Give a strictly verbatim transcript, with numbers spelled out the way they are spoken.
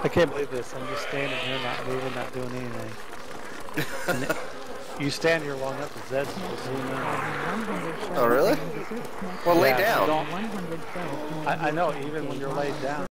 I can't believe this. I'm just standing here, not moving, not doing anything. You stand here long enough, the Zed's will zoom in. Oh, really? Well, yeah, lay down. I, I know, even when you're laid down.